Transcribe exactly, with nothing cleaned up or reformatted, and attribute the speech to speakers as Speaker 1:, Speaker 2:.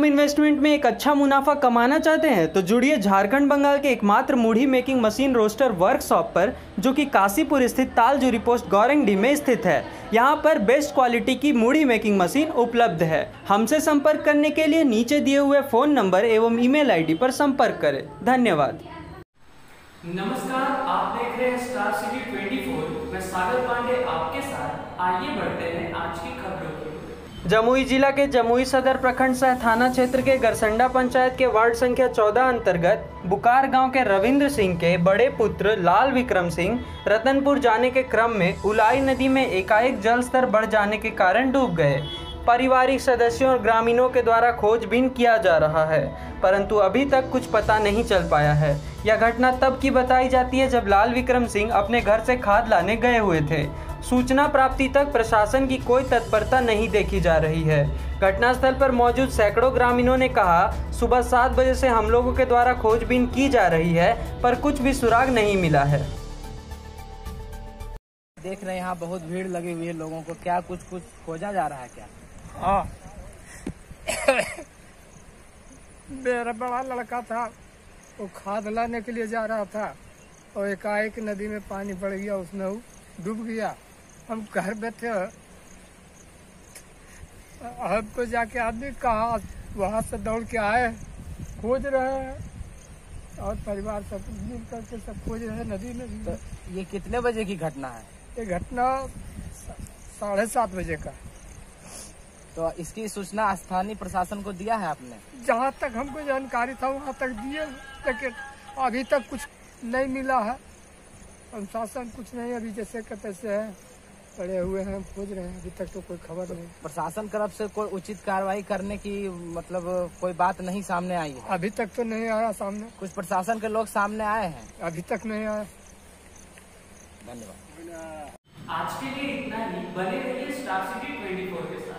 Speaker 1: Investment में एक अच्छा मुनाफा कमाना चाहते हैं तो जुड़िए झारखंड बंगाल के एकमात्र मूढ़ी मेकिंग मशीन रोस्टर वर्कशॉप पर, जो कि काशीपुर स्थित तालजुरी पोस्ट गौरंगडी में स्थित है। यहां पर बेस्ट क्वालिटी की मूढ़ी मेकिंग मशीन उपलब्ध है। हमसे संपर्क करने के लिए नीचे दिए हुए फोन नंबर एवं ईमेल आईडी पर संपर्क करें। धन्यवाद।
Speaker 2: नमस्कार, आप देख रहे हैं स्टार सिटी चौबीस। मैं सागर पांडे आपके साथ। आइए बढ़ते हैं आज की खबरों की।
Speaker 1: जमुई जिला के जमुई सदर प्रखंड सह थाना क्षेत्र के गरसंडा पंचायत के वार्ड संख्या चौदह अंतर्गत बुकार गांव के रविंद्र सिंह के बड़े पुत्र लाल विक्रम सिंह रतनपुर जाने के क्रम में उलाई नदी में एकाएक जल स्तर बढ़ जाने के कारण डूब गए। पारिवारिक सदस्यों और ग्रामीणों के द्वारा खोजबीन किया जा रहा है, परंतु अभी तक कुछ पता नहीं चल पाया है। यह घटना तब की बताई जाती है जब लाल विक्रम सिंह अपने घर से खाद लाने गए हुए थे। सूचना प्राप्ति तक प्रशासन की कोई तत्परता नहीं देखी जा रही है। घटनास्थल पर मौजूद सैकड़ों ग्रामीणों ने कहा, सुबह सात बजे से हम लोगों के द्वारा खोजबीन की जा रही है, पर कुछ भी सुराग नहीं मिला है।
Speaker 3: देख रहे हैं यहाँ बहुत भीड़ लगी हुई है लोगों को, क्या कुछ कुछ खोजा जा रहा है क्या?
Speaker 4: हाँ मेरा बड़ा लड़का था, वो खाद लाने के लिए जा रहा था और एकाएक नदी में पानी बढ़ गया, उसमें वो डूब गया। हम घर बैठे हमको जाके आदमी कहा, वहाँ से दौड़ के आए, खोज रहे हैं और परिवार सब मिल करके सब खोज रहे हैं नदी में।
Speaker 3: तो ये कितने बजे की घटना है?
Speaker 4: ये घटना साढ़े सात बजे का।
Speaker 3: तो इसकी सूचना स्थानीय प्रशासन को दिया है आपने?
Speaker 4: जहाँ तक हमको जानकारी था वहाँ तक दिए, लेकिन अभी तक कुछ नहीं मिला है। प्रशासन कुछ नहीं, अभी जैसे के तैसे है, पड़े हुए हैं, खोज रहे हैं, अभी तक तो कोई खबर नहीं।
Speaker 3: प्रशासन तरफ से कोई उचित कार्रवाई करने की मतलब कोई बात नहीं सामने आई है?
Speaker 4: अभी तक तो नहीं आया सामने।
Speaker 3: कुछ प्रशासन के लोग सामने आए हैं?
Speaker 4: अभी तक नहीं आया।
Speaker 3: धन्यवाद।
Speaker 2: आज के लिए इतना ही। बने रहिए स्टार सिटी चौबीस के साथ।